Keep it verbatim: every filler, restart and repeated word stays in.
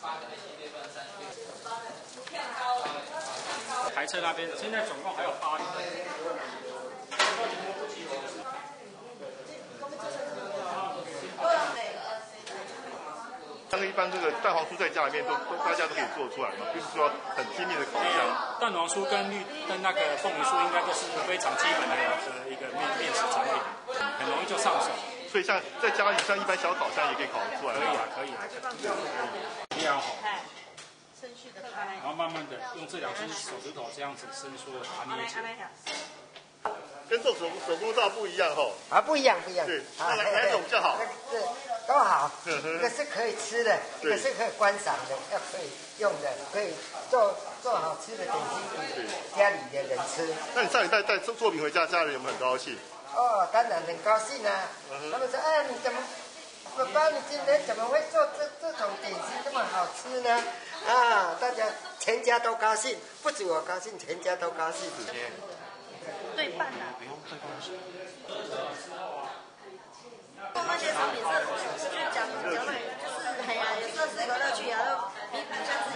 台侧那边现在总共还有八名。 像一般这个蛋黄酥在家里面都都大家都可以做出来嘛，就是说很精密的烤箱。 蛋黄酥跟绿跟那个凤梨酥应该都是非常基本的一个面面食产品，很容易就上手。 所以像在家里，像一般小烤箱也可以烤得出来。 可以啊，可以啊，可以。要好。 伸续的拍。 然后慢慢的用这两只手指头这样子伸缩的把它捏起来。 跟做手手工皂不一样吼。 啊，不一样，不一样。 对，哪哪一种比较好？ 对，都好。一个是可以吃的，一个是可以观赏的，要可以用的，可以做做好吃的点心给家里的人吃。 那你上礼拜带作品回家，家人有没有很高兴？ 哦，当然很高兴啊！他们说：“哎，你怎么，爸爸，你今天怎么会做这这种点心这么好吃呢？”啊，大家全家都高兴，不止我高兴，全家都高兴。 对半啊。